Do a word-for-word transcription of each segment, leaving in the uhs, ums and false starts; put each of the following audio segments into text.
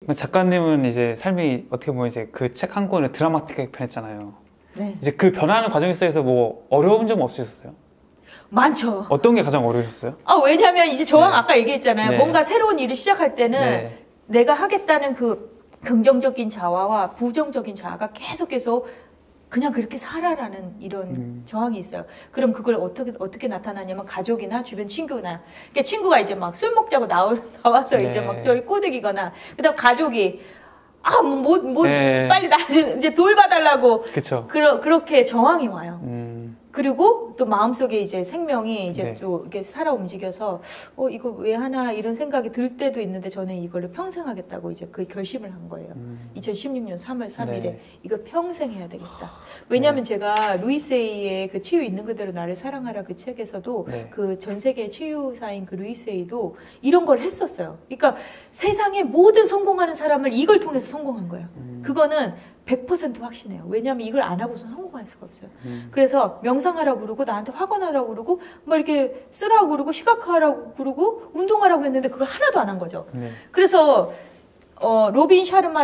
작가님은 이제 삶이 어떻게 보면 이제 그 책 한 권을 드라마틱하게 펴냈잖아요. 네. 이제 그 변화하는 과정 속에서 뭐 어려운 점 없으셨어요? 많죠. 어떤 게 가장 어려우셨어요? 아, 왜냐면 이제 저랑 네. 아까 얘기했잖아요. 네. 뭔가 새로운 일을 시작할 때는 네. 내가 하겠다는 그 긍정적인 자아와 부정적인 자아가 계속 계속 그냥 그렇게 살아라는 이런 음. 저항이 있어요. 그럼 그걸 어떻게 어떻게 나타나냐면 가족이나 주변 친구나, 그러니까 친구가 이제 막 술 먹자고 나오, 나와서 네. 이제 막 저를 꼬드기거나, 그다음 가족이 아 뭐 뭐 네. 빨리 나 이제 돌봐달라고 그쵸. 그러, 그렇게 저항이 와요. 음. 그리고 또 마음속에 이제 생명이 이제 네. 또 이렇게 살아 움직여서 어 이거 왜 하나 이런 생각이 들 때도 있는데 저는 이거를 평생 하겠다고 이제 그 결심을 한 거예요. 음. 이천십육 년 삼월 삼일에 네. 이거 평생 해야 되겠다. 왜냐하면 네. 제가 루이세이의 그 치유 있는 그대로 나를 사랑하라 그 책에서도 네. 그 전 세계 치유사인 그 루이세이도 이런 걸 했었어요. 그러니까 세상의 모든 성공하는 사람을 이걸 통해서 성공한 거예요. 음. 그거는 백 퍼센트 확신해요. 왜냐하면 이걸 안 하고서 성공할 수가 없어요. 음. 그래서 명상하라고 그러고 나한테 확언하라고 그러고 막 이렇게 쓰라고 그러고 시각화하라고 그러고 운동하라고 했는데 그걸 하나도 안 한 거죠. 네. 그래서 어, 로빈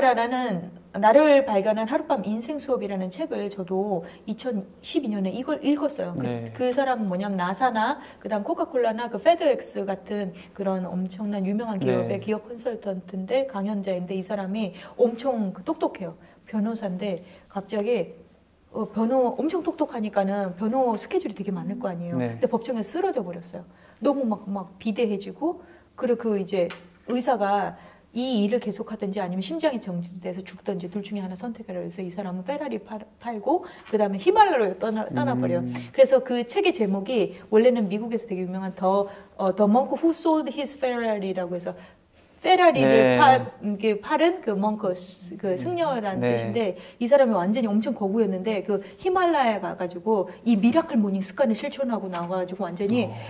샤르마라는 나를 발견한 하룻밤 인생 수업이라는 책을 저도 이천십이 년에 이걸 읽었어요. 네. 그, 그 사람은 뭐냐면 나사나 그다음 코카콜라나 그 페드엑스 같은 그런 엄청난 유명한 기업의 네. 기업 컨설턴트인데 강연자인데 이 사람이 엄청 똑똑해요. 변호사인데 갑자기 어, 변호 엄청 똑똑하니까는 변호 스케줄이 되게 많을 거 아니에요. 네. 근데 법정에 쓰러져 버렸어요. 너무 막 막 비대해지고 그리고 그 이제 의사가 이 일을 계속하든지 아니면 심장이 정지돼서 죽든지 둘 중에 하나 선택하라 해서 이 사람은 페라리 팔, 팔고 그 다음에 히말라야로 떠나, 떠나버려요. 음. 그래서 그 책의 제목이 원래는 미국에서 되게 유명한 더 어, The Monk Who Sold His Ferrari라고 해서 페라리를 네. 파, 이게 팔은 그 멍크, 그 승려라는 네. 뜻인데 이 사람이 완전히 엄청 거구였는데 그 히말라야 가가지고 이 미라클 모닝 습관을 실천하고 나와가지고 완전히 어.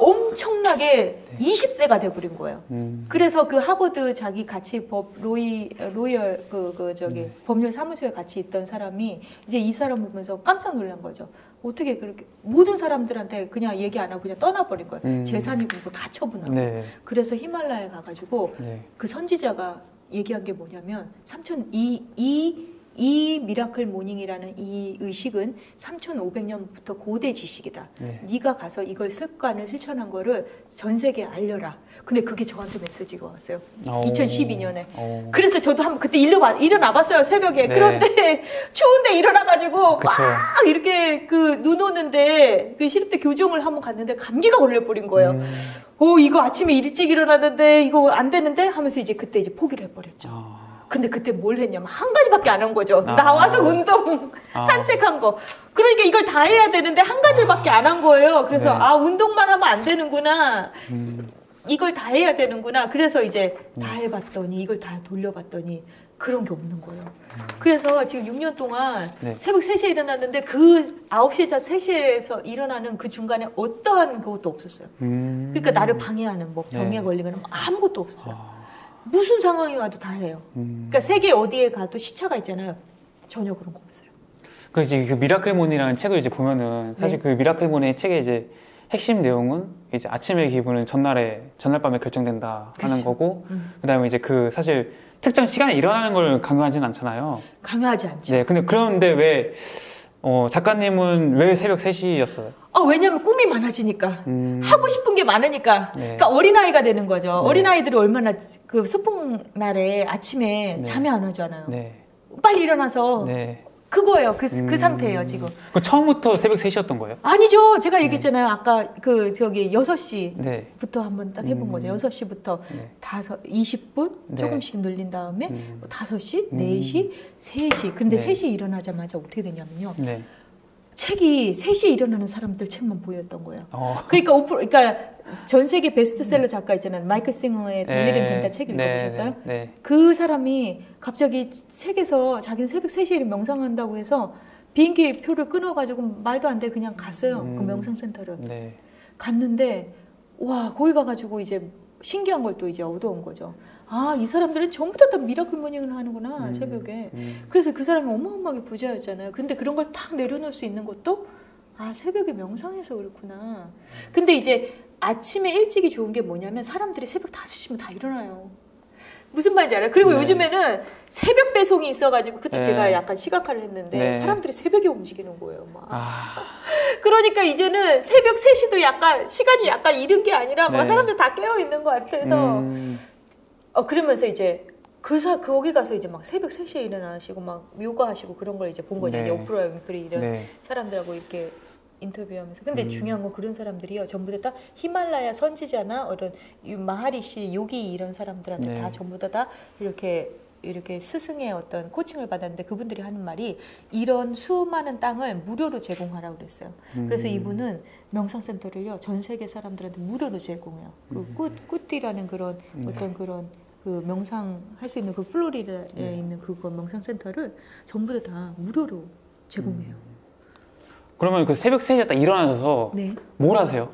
엄청나게 이십 세가 돼버린 거예요. 음. 그래서 그 하버드 자기 같이 법 로이 로이얼 그, 그 저기 음. 법률 사무소에 같이 있던 사람이 이제 이 사람 보면서 깜짝 놀란 거죠. 어떻게 그렇게 모든 사람들한테 그냥 얘기 안 하고 그냥 떠나버린 거예요. 음. 재산이고 뭐 다 처분하고. 네. 그래서 히말라야에 가가지고 네. 그 선지자가 얘기한 게 뭐냐면 삼천 이 이 이 미라클 모닝이라는 이 의식은 삼천오백 년부터 고대 지식이다. 네. 네가 가서 이걸 습관을 실천한 거를 전 세계에 알려라. 근데 그게 저한테 메시지가 왔어요. 오. 이천십이 년에. 오. 그래서 저도 한번 그때 일어나, 일어나봤어요, 새벽에. 네. 그런데 추운데 일어나가지고 그쵸. 막 이렇게 그 눈 오는데 그 시립대 교정을 한번 갔는데 감기가 걸려버린 거예요. 음. 오, 이거 아침에 일찍 일어났는데 이거 안 되는데 하면서 이제 그때 이제 포기를 해버렸죠. 아. 근데 그때 뭘 했냐면 한 가지밖에 안 한 거죠. 아. 나와서 운동, 아. 산책한 거. 그러니까 이걸 다 해야 되는데 한 가지밖에 안 한 거예요. 그래서 네. 아, 운동만 하면 안 되는구나. 음. 이걸 다 해야 되는구나. 그래서 이제 다 해봤더니 이걸 다 돌려봤더니 그런 게 없는 거예요. 그래서 지금 육 년 동안 네. 새벽 세 시에 일어났는데 그 아홉 시에서 세 시에서 일어나는 그 중간에 어떠한 것도 없었어요. 음. 그러니까 나를 방해하는 뭐 병에 네. 걸리거나 뭐 아무것도 없었어요. 아. 무슨 상황이 와도 다 해요. 음. 그러니까 세계 어디에 가도 시차가 있잖아요. 전혀 그런 거 없어요. 그 이제 그 미라클몬이라는 책을 이제 보면은 사실 네. 그 미라클몬의 책의 이제 핵심 내용은 이제 아침의 기분은 전날에 전날 밤에 결정된다 하는 그렇죠. 거고 음. 그다음에 이제 그 사실 특정 시간에 일어나는 걸 강요하지는 않잖아요. 강요하지 않죠. 네, 근데 그런데 왜 어, 작가님은 왜 새벽 세 시였어요? 아, 왜냐면 꿈이 많아지니까. 음. 하고 싶은 게 많으니까. 네. 그러니까 어린아이가 되는 거죠. 네. 어린아이들이 얼마나 그 소풍 날에 아침에 네. 잠이 안 오잖아요. 네. 빨리 일어나서 네. 그거예요. 그, 음. 그 상태예요, 지금. 그 처음부터 새벽 세 시였던 거예요? 아니죠. 제가 얘기했잖아요. 아까 그 저기 여섯 시부터 네. 한번 딱 해본 음. 거죠. 여섯 시부터 네. 다섯, 이십 분 네. 조금씩 늘린 다음에 음. 다섯 시, 음. 네 시, 세 시. 근데 네. 세 시에 일어나자마자 어떻게 되냐면요. 네. 책이 세 시에 일어나는 사람들 책만 보였던 거예요. 어. 그러니까 오프, 그러니까 전 세계 베스트셀러 작가 있잖아요. 마이클 싱어의 될 일은 된다 책 읽어보셨어요? 네. 네. 그 사람이 갑자기 책에서 자기는 새벽 세 시에 명상한다고 해서 비행기 표를 끊어가지고 말도 안 돼 그냥 갔어요. 음. 그 명상센터를. 네. 갔는데 와 거기 가가지고 이제 신기한 걸 또 이제 얻어온 거죠. 아, 이 사람들은 전부 다, 다 미라클 모닝을 하는구나, 음. 새벽에. 음. 그래서 그 사람이 어마어마하게 부자였잖아요. 근데 그런 걸 탁 내려놓을 수 있는 것도 아, 새벽에 명상해서 그렇구나. 근데 이제 아침에 일찍이 좋은 게 뭐냐면 사람들이 새벽 다섯 시면 다 일어나요. 무슨 말인지 알아요? 그리고 네. 요즘에는 새벽 배송이 있어가지고 그때 네. 제가 약간 시각화를 했는데 네. 사람들이 새벽에 움직이는 거예요. 막. 아, 그러니까 이제는 새벽 세 시도 약간 시간이 약간 이른 게 아니라 막 네. 사람들 다 깨어 있는 것 같아서 음, 어 그러면서 이제 그 사 거기 가서 이제 막 새벽 세 시에 일어나시고 막 요가하시고 그런 걸 이제 본 거죠. 네. 이제 오프라 윈프리 이런 네. 사람들하고 이렇게 인터뷰하면서. 근데 음. 중요한 건 그런 사람들이요. 전부 다 히말라야 선지자나 이런 마하리시 요기 이런 사람들한테 네. 다 전부 다, 다 이렇게 이렇게 스승의 어떤 코칭을 받았는데 그분들이 하는 말이 이런 수많은 땅을 무료로 제공하라고 그랬어요. 그래서 음. 이분은 명상센터를요 전 세계 사람들한테 무료로 제공해요. 그 꾸, 꾸띠라는 그런 네. 어떤 그런 그 명상 할 수 있는 그 플로리다에 네. 있는 그거 명상센터를 전부 다, 다 무료로 제공해요. 그러면 그 새벽 세 시에 딱 일어나셔서 네. 뭘 하세요?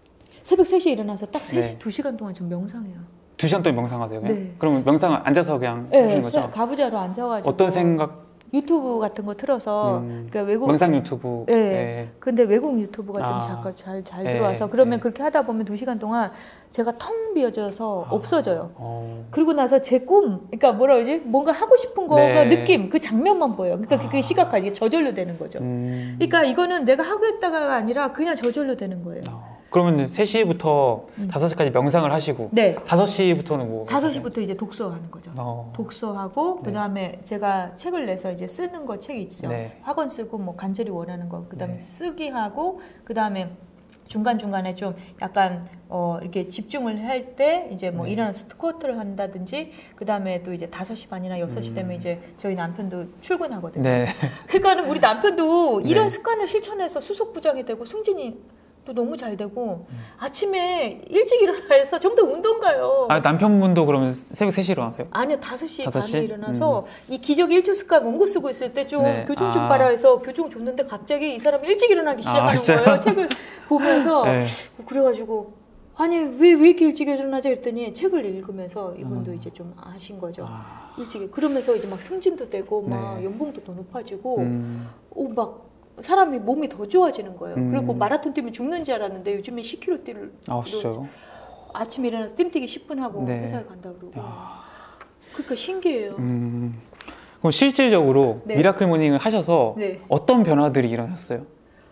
새벽 세 시에 일어나서 딱 세 시, 네. 두 시간 동안 좀 명상해요. 두 시간 동안 명상하세요? 그냥? 네. 그러면 명상 앉아서 그냥 네, 하시는 거죠? 가부좌로 앉아가지고 어떤 생각? 유튜브 같은 거 틀어서 음, 그러니까 외국 명상 유튜브. 네. 네. 근데 외국 유튜브가 좀 아. 잠깐 잘, 잘 네, 들어와서 그러면 네. 그렇게 하다 보면 두 시간 동안 제가 텅 비어져서 아. 없어져요. 어. 그리고 나서 제 꿈, 그러니까 뭐라 그러지? 뭔가 하고 싶은 거가 네. 느낌, 그 장면만 보여요. 그러니까 그게 아. 시각화, 이게 저절로 되는 거죠. 음. 그러니까 이거는 내가 하고 있다가 아니라 그냥 저절로 되는 거예요. 어. 그러면 세 시부터 음. 다섯 시까지 명상을 하시고 네. 다섯 시부터는 뭐? 다섯 시부터 이제 독서하는 거죠. 어. 독서하고 네. 그다음에 제가 책을 내서 이제 쓰는 거 책 있죠. 네. 학원 쓰고 뭐 간절히 원하는 거 그다음에 네. 쓰기 하고 그다음에 중간 중간에 좀 약간 어 이렇게 집중을 할 때 이제 뭐 네. 일어나서 스쿼트를 한다든지 그다음에 또 이제 다섯 시 반이나 여섯 시 음. 되면 이제 저희 남편도 출근하거든요. 네. 그러니까는 우리 남편도 네. 이런 습관을 실천해서 수석 부장이 되고 승진이 또 너무 잘 되고 음. 아침에 일찍 일어나서 좀 더 운동 가요. 아, 남편분도 그러면 새벽 세 시에 일어나세요? 아니요, 다섯 시 다섯 반에 시? 일어나서 이 기적 일 초 습관 원고 쓰고 있을 때 좀 네. 교정 좀 아. 봐라 해서 교정 줬는데 갑자기 이 사람이 일찍 일어나기 시작하는 아, 진짜요? 거예요. 책을 보면서. 네. 그래가지고 아니 왜, 왜 이렇게 일찍 일어나지 했더니 책을 읽으면서 이분도 음. 이제 좀 아신 거죠. 아. 일찍. 그러면서 이제 막 승진도 되고 막 네. 연봉도 더 높아지고 음. 오, 막 사람이 몸이 더 좋아지는 거예요. 음. 그리고 마라톤 뛰면 죽는 줄 알았는데 요즘에 십 킬로미터 뛰를 아, 진짜요? 아침에 일어나서 뜀뛰기 십 분 하고 네. 회사에 간다 그러고. 야. 그러니까 신기해요. 음. 그럼 실질적으로 네. 미라클 모닝을 하셔서 네. 어떤 변화들이 일어났어요?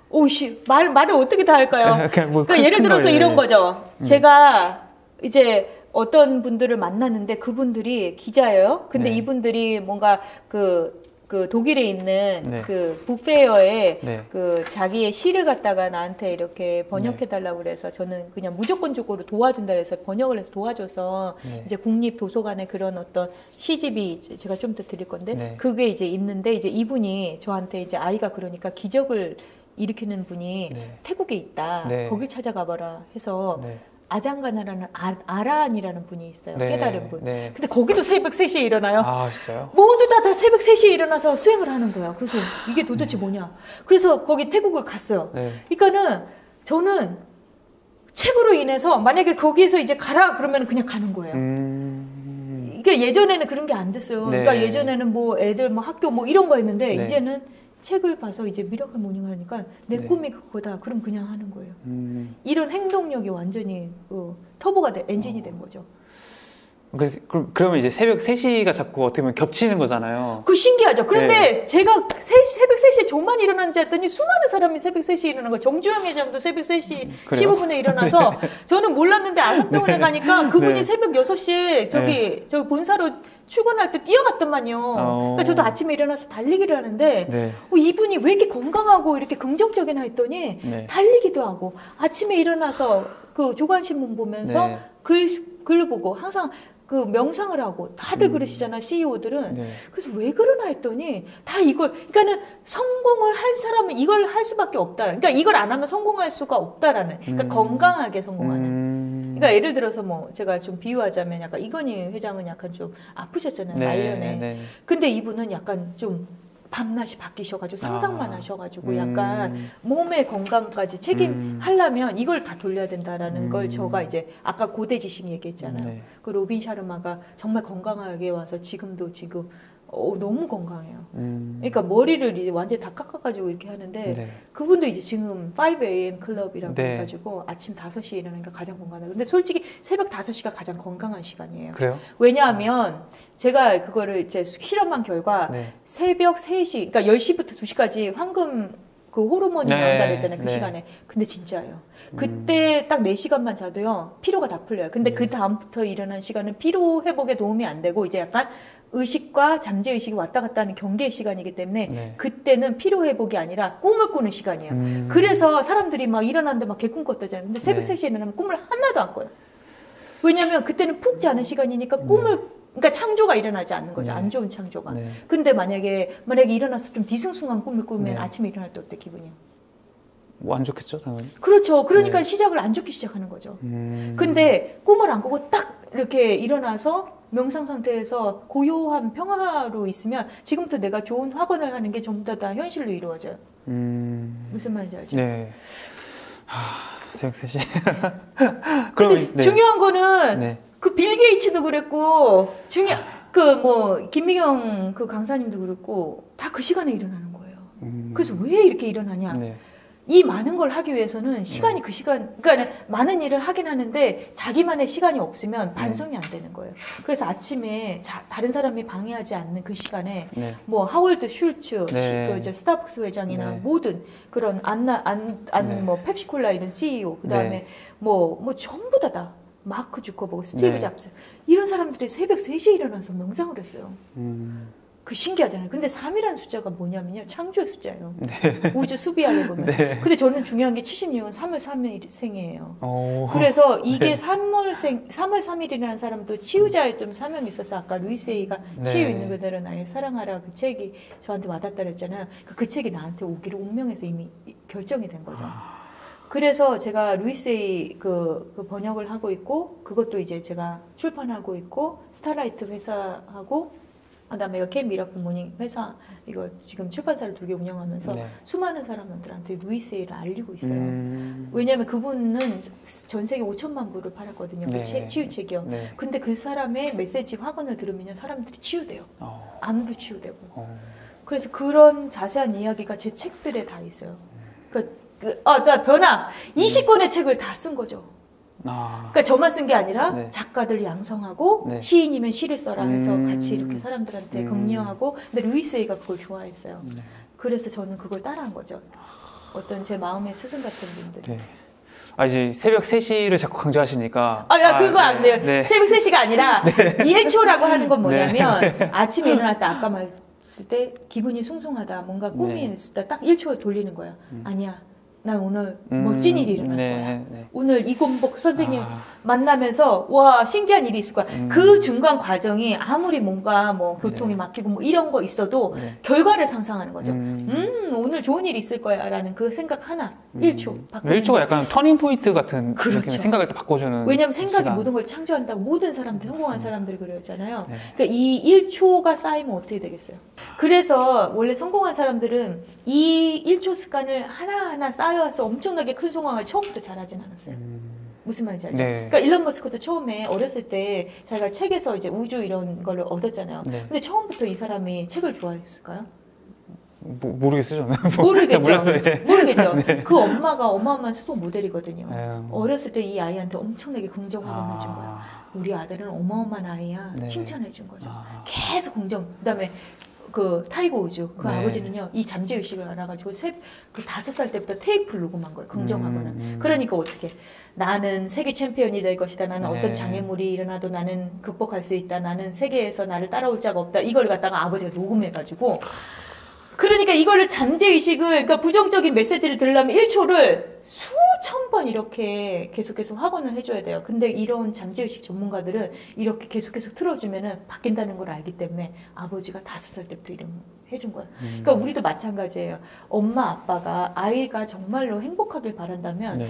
오씨 말 말을 어떻게 다 할까요? 그냥 뭐 그러니까 큰- 예를 큰 들어서 걸, 이런 네. 거죠. 음. 제가 이제 어떤 분들을 만났는데 그분들이 기자예요. 근데 네. 이분들이 뭔가 그, 그 독일에 있는 네. 그 북페어에 네. 그 자기의 시를 갖다가 나한테 이렇게 번역해 달라고 그래서 저는 그냥 무조건적으로 도와준다 그래서 번역을 해서 도와줘서 네. 이제 국립 도서관에 그런 어떤 시집이 이제 제가 좀 더 드릴 건데 네. 그게 이제 있는데 이제 이분이 저한테 이제 아이가 그러니까 기적을 일으키는 분이 네. 태국에 있다. 네. 거길 찾아가 봐라 해서 네. 아장가나라는 아, 아란이라는 분이 있어요. 네. 깨달은 분. 네. 근데 거기도 새벽 세 시에 일어나요. 아, 진짜요? 모두 다, 다 새벽 세 시에 일어나서 수행을 하는 거야. 그래서 이게 도대체 뭐냐. 그래서 거기 태국을 갔어요. 네. 그러니까는 저는 책으로 인해서 만약에 거기에서 이제 가라 그러면 그냥 가는 거예요. 음. 이게 예전에는 그런 게 안 됐어요. 네. 그러니까 예전에는 뭐 애들 뭐 학교 뭐 이런 거였는데 네. 이제는 책을 봐서 이제 미라클 모닝을 하니까 내 네. 꿈이 그거다. 그럼 그냥 하는 거예요. 음. 이런 행동력이 완전히 그 터보가 돼, 엔진이 어. 된 거죠. 그래서 그- 그러면 이제 새벽 세 시가 자꾸 어떻게 보면 겹치는 거잖아요. 그 신기하죠. 그런데 네. 제가 세, 새벽 세 시에 저만 일어나는지 했더니 수많은 사람이 새벽 세 시에 일어나는 거예요. 정주영 회장도 새벽 세 시 그래요? 십오 분에 일어나서 저는 몰랐는데 아산병원에 가니까 그분이 네. 새벽 여섯 시에 저기 저 본사로 출근할 때 뛰어갔더만요. 어. 그러니까 저도 아침에 일어나서 달리기를 하는데 네. 어, 이분이 왜 이렇게 건강하고 이렇게 긍정적이나 했더니 네. 달리기도 하고 아침에 일어나서 그 조간신문 보면서 네. 글, 글 보고 항상 그 명상을 하고 다들 음. 그러시잖아 씨이오들은. 네. 그래서 왜 그러나 했더니 다 이걸 그러니까는 성공을 한 사람은 이걸 할 수밖에 없다. 그러니까 이걸 안 하면 성공할 수가 없다라는. 그러니까 음. 건강하게 성공하는. 음. 그러니까 예를 들어서 뭐 제가 좀 비유하자면 약간 이건희 회장은 약간 좀 아프셨잖아요. 네. 말년에. 네. 근데 이분은 약간 좀 밤낮이 바뀌셔가지고 상상만 아. 하셔가지고 음. 약간 몸의 건강까지 책임하려면 이걸 다 돌려야 된다라는 음. 걸 제가 이제 아까 고대 지식 얘기했잖아요. 네. 그 로빈 샤르마가 정말 건강하게 와서 지금도 지금 어, 너무 건강해요. 음. 그러니까 머리를 이제 완전히 다 깎아가지고 이렇게 하는데 네. 그분도 이제 지금 파이브 에이엠 클럽이라고 네. 해가지고 아침 다섯 시에 일어나니까 가장 건강하다. 근데 솔직히 새벽 다섯 시가 가장 건강한 시간이에요. 그래요? 왜냐하면 제가 그거를 이제 실험한 결과 네. 새벽 세 시, 그러니까 열 시부터 두 시까지 황금 그 호르몬이 네. 나온다 그랬잖아요. 그 네. 시간에. 근데 진짜예요. 그때 딱 네 시간만 자도요. 피로가 다 풀려요. 근데 음. 그 다음부터 일어난 시간은 피로 회복에 도움이 안 되고 이제 약간 의식과 잠재 의식이 왔다 갔다 하는 경계의 시간이기 때문에 네. 그때는 피로 회복이 아니라 꿈을 꾸는 시간이에요. 음. 그래서 사람들이 막 일어났는데 막 개꿈 꿨다잖아요. 근데 새벽 네. 세 시에 일어나면 꿈을 하나도 안 꿔요. 왜냐면 그때는 푹 자는 시간이니까 꿈을 그러니까 창조가 일어나지 않는 거죠. 네. 안 좋은 창조가. 네. 근데 만약에 만약에 일어나서 좀 뒤숭숭한 꿈을 꾸면 네. 아침에 일어날 때 어때 기분이요? 뭐 안 좋겠죠, 당연히. 그렇죠. 그러니까 네. 시작을 안 좋게 시작하는 거죠. 음. 근데 꿈을 안 꾸고 딱 이렇게 일어나서 명상 상태에서 고요한 평화로 있으면 지금부터 내가 좋은 확언을 하는 게 전부 다, 다 현실로 이루어져요. 음. 무슨 말인지 알죠? 네. 하, 새벽 세 시. 근데 그러면 네. 중요한 거는 네. 그 빌 게이츠도 그랬고 중요 그 뭐 김미경 그 강사님도 그랬고 다 그 시간에 일어나는 거예요. 음. 그래서 왜 이렇게 일어나냐? 네. 이 많은 걸 하기 위해서는 시간이 네. 그 시간, 그러니까 많은 일을 하긴 하는데 자기만의 시간이 없으면 반성이 안 되는 거예요. 그래서 아침에 자, 다른 사람이 방해하지 않는 그 시간에 네. 뭐 하월드 슐츠, 네. 시- 그 이제 스타벅스 회장이나 네. 모든 그런 안나 안안 네. 뭐 펩시콜라 이런 씨이오 그다음에 네. 뭐 뭐 전부 다 다 마크 주커버그, 스티브 네. 잡스 이런 사람들이 새벽 세 시에 일어나서 명상을 했어요. 음. 그 신기하잖아요. 근데 삼이라는 숫자가 뭐냐면요. 창조의 숫자예요. 네. 우주 수비하게 보면. 네. 근데 저는 중요한 게 칠십육은 삼월 삼일 생이에요. 오. 그래서 이게 네. 삼월 생, 삼월 삼일이라는 사람도 치유자의 좀 사명이 있어서 아까 루이스 A가 네. 치유 있는 그대로 나의 사랑하라 그 책이 저한테 와닿다 그랬잖아요. 그, 그 책이 나한테 오기로 운명에서 이미 결정이 된 거죠. 아. 그래서 제가 루이스 A 그, 그 번역을 하고 있고 그것도 이제 제가 출판하고 있고 스타라이트 회사하고 그다음에 캠 미라클 모닝 회사 이거 지금 출판사를 두 개 운영하면서 네. 수많은 사람들한테 루이스 A를 알리고 있어요. 음. 왜냐하면 그분은 전 세계 오천만 부를 팔았거든요. 그 네. 책, 치유책이요. 네. 근데 그 사람의 메시지 확언을 들으면 사람들이 치유돼요. 어. 암도 치유되고. 어. 그래서 그런 자세한 이야기가 제 책들에 다 있어요. 그러니까 그, 아, 자, 변화. 이십 권의 책을 다 쓴 거죠. 아. 그러니까 저만 쓴 게 아니라 네. 작가들 양성하고 네. 시인이면 시를 써라 해서 음. 같이 이렇게 사람들한테 음. 격려하고 근데 루이스 A가 그걸 좋아했어요. 네. 그래서 저는 그걸 따라한 거죠. 어떤 제 마음의 스승 같은 분들. 네. 아 이제 새벽 세 시를 자꾸 강조하시니까 아, 야, 그거 안 돼요. 네. 새벽 세 시가 아니라 일 초라고 하는 건 뭐냐면 네. 아침에 일어날 때 아까 말했을 때 기분이 숭숭하다. 뭔가 꿈이 네. 있을 때 딱 일 초 돌리는 거야. 음. 아니야. 난 오늘 음, 멋진 일이 일어날 네, 거야. 네. 오늘 이곤복 선생님 아. 만나면서 와 신기한 일이 있을 거야. 음. 그 중간 과정이 아무리 뭔가 뭐 교통이 네. 막히고 뭐 이런 거 있어도 네. 결과를 상상하는 거죠. 음. 음, 오늘 좋은 일이 있을 거야라는 그 생각 하나 음. 일 초. 일 초가 약간 터닝 포인트 같은 그렇죠. 느낌의 생각을 또 바꿔주는 왜냐하면 생각이 시간. 모든 걸 창조한다고 모든 사람들 성공한 맞습니다. 사람들이 그러잖아요. 네. 그러니까 이 일 초가 쌓이면 어떻게 되겠어요? 그래서 원래 성공한 사람들은 이 일 초 습관을 하나하나 쌓여서 엄청나게 큰 성공을 처음부터 잘하진 않았어요. 음. 무슨 말인지 알죠? 네. 그러니까 일론 머스크도 처음에 어렸을 때 자기가 책에서 이제 우주 이런 거를 얻었잖아요. 네. 근데 처음부터 이 사람이 책을 좋아했을까요? 모, 모르겠어요 저는. 모르겠죠. 몰라서, 네. 모르겠죠. 그 엄마가 어마어마한 슈퍼 모델이거든요. 네. 어렸을 때 이 아이한테 엄청나게 긍정 확언을 준 거야. 아. 우리 아들은 어마어마한 아이야. 네. 칭찬해 준 거죠. 아. 계속 긍정. 그다음에 그 타이거 우즈 그 네. 아버지는요 이 잠재 의식을 알아가지고 세, 그 다섯 살 때부터 테이프를 녹음한 거예요. 긍정하고는. 음, 음. 그러니까 어떻게 나는 세계 챔피언이 될 것이다. 나는 네. 어떤 장애물이 일어나도 나는 극복할 수 있다. 나는 세계에서 나를 따라올 자가 없다. 이걸 갖다가 아버지가 녹음해가지고. 그러니까 이거를 잠재의식을, 그러니까 부정적인 메시지를 들으려면 일 초를 수천 번 이렇게 계속해서 확언을 해줘야 돼요. 근데 이런 잠재의식 전문가들은 이렇게 계속 계속 틀어주면은 바뀐다는 걸 알기 때문에 아버지가 다섯 살 때부터 이런 해준 거야. 음. 그러니까 우리도 마찬가지예요. 엄마, 아빠가 아이가 정말로 행복하길 바란다면 네.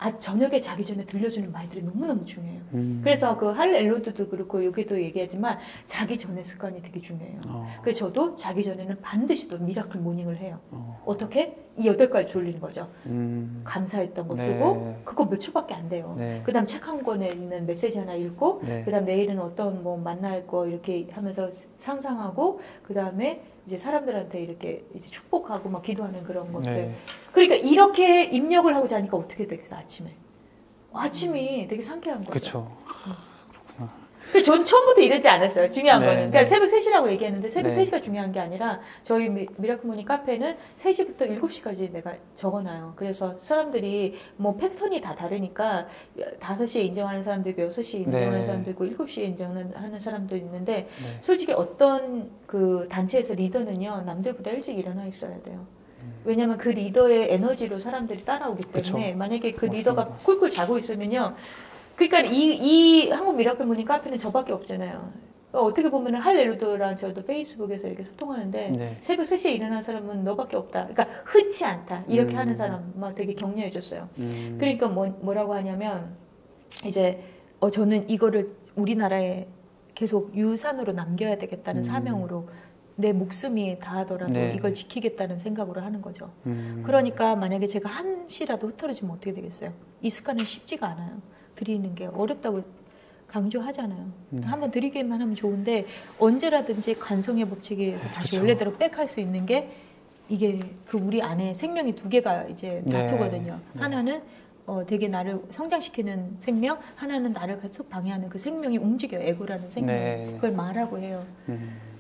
아, 저녁에 자기 전에 들려주는 말들이 너무너무 중요해요. 음. 그래서 그 할 엘로드도 그렇고 여기도 얘기하지만 자기 전에 습관이 되게 중요해요. 어. 그래서 저도 자기 전에는 반드시 또 미라클 모닝을 해요. 어. 어떻게? 이 여덟 가지 돌리는 거죠. 음. 감사했던 거 네. 쓰고 그거 몇 초밖에 안 돼요. 네. 그 다음 책 한 권에 있는 메시지 하나 읽고 네. 그 다음 내일은 어떤 뭐 만날 거 이렇게 하면서 상상하고 그 다음에 이제 사람들한테 이렇게 이제 축복하고 막 기도하는 그런 것들. 네. 그러니까 이렇게 입력을 하고 자니까 어떻게 되겠어 아침에? 아침이 되게 상쾌한 거죠. 그렇죠. 그래서 전 처음부터 이러지 않았어요. 중요한 네, 거는. 그러니까 네. 새벽 세 시라고 얘기했는데 새벽 네. 세 시가 중요한 게 아니라 저희 미- 미라클 모닝 카페는 세 시부터 일곱 시까지 내가 적어놔요. 그래서 사람들이 뭐 패턴이 다 다르니까 다섯 시에 인정하는 사람도 있고 여섯 시에 인정하는 네. 사람도 있고 일곱 시에 인정하는 사람도 있는데 네. 솔직히 어떤 그 단체에서 리더는요 남들보다 일찍 일어나 있어야 돼요. 왜냐면 그 리더의 에너지로 사람들이 따라오기 때문에 그쵸. 만약에 그 맞습니다. 리더가 쿨쿨 자고 있으면요 그러니까 이, 이 한국 미라클 모닝 카페는 저밖에 없잖아요. 그러니까 어떻게 보면 할렐루드랑 저도 페이스북에서 이렇게 소통하는데 네. 새벽 세 시에 일어난 사람은 너밖에 없다. 그러니까 흔치 않다. 이렇게 음. 하는 사람 막 되게 격려해줬어요. 음. 그러니까 뭐, 뭐라고 하냐면 이제 어, 저는 이거를 우리나라에 계속 유산으로 남겨야 되겠다는 음. 사명으로 내 목숨이 다하더라도 네. 이걸 지키겠다는 생각으로 하는 거죠. 음. 그러니까 만약에 제가 한 시라도 흐트러지면 어떻게 되겠어요? 이 습관은 쉽지가 않아요. 드리는 게 어렵다고 강조하잖아요. 네. 한번 드리기만 하면 좋은데 언제라든지 관성의 법칙에 의해서 다시 그쵸. 원래대로 백할 수 있는 게 이게 그 우리 안에 생명이 두 개가 이제 네. 다투거든요. 네. 하나는 어 되게 나를 성장시키는 생명, 하나는 나를 계속 방해하는 그 생명이 움직여요. 에고라는 생명. 네. 그걸 말하고 해요. 음.